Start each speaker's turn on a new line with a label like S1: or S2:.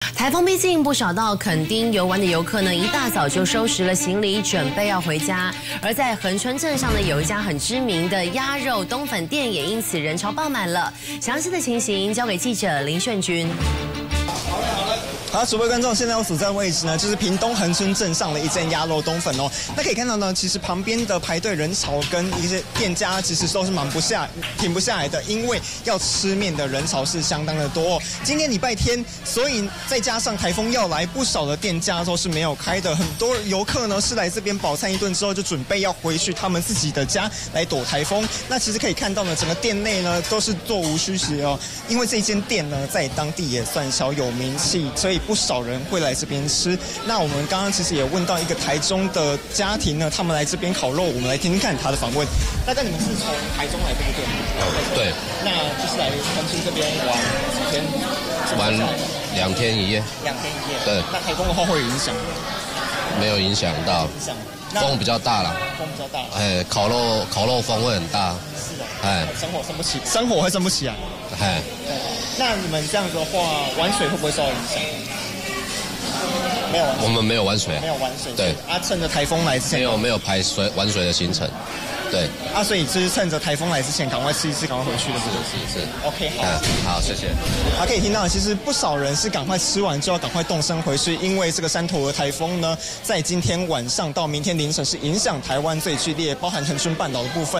S1: 台风逼近，不少到垦丁游玩的游客呢，一大早就收拾了行李，准备要回家。而在恒春镇上呢，有一家很知名的鸭肉冬粉店，也因此人潮爆满了。详细的情形交给记者林炫君。
S2: 好，主播观众，现在我所在的位置呢，就是屏东恒春镇上的一间鸭肉冬粉哦。那可以看到呢，其实旁边的排队人潮跟一些店家其实都是停不下来的，因为要吃面的人潮是相当的多哦。今天礼拜天，所以再加上台风要来，不少的店家都是没有开的。很多游客呢是来这边饱餐一顿之后，就准备要回去他们自己的家来躲台风。那其实可以看到呢，整个店内呢都是座无虚席哦，因为这间店呢在当地也算小有名气，所以 不少人会来这边吃。那我们刚刚其实也问到一个台中的家庭呢，他们来这边烤肉，我们来听听看他的访问。大概你们是从台中来对不对？
S3: 对。
S2: 那就是来恒春这边玩几天？
S3: 玩2天1夜。2天1夜。对。
S2: 那台风的话会有影响吗？
S3: 没有影响到。风比较大啦。
S2: 风比较大。
S3: 哎，烤肉风会很大。
S2: 是的。
S3: 哎。
S2: 生火会生不起啊。
S3: 哎。
S2: 那你们这样的话，玩水会不会受到影响？没有玩水，
S3: 我们没有玩水，
S2: 没有玩水。
S3: 对，
S2: 趁着台风来之前，
S3: 没有排玩水的行程。对，
S2: 所以就是趁着台风来之前，赶快吃一吃，赶快回去的，
S3: 是。
S2: OK，
S3: 好，谢谢。
S2: 可以听到，其实不少人是赶快吃完就要赶快动身回去，因为这个山头的台风呢，在今天晚上到明天凌晨是影响台湾最剧烈，包含恒春半岛的部分。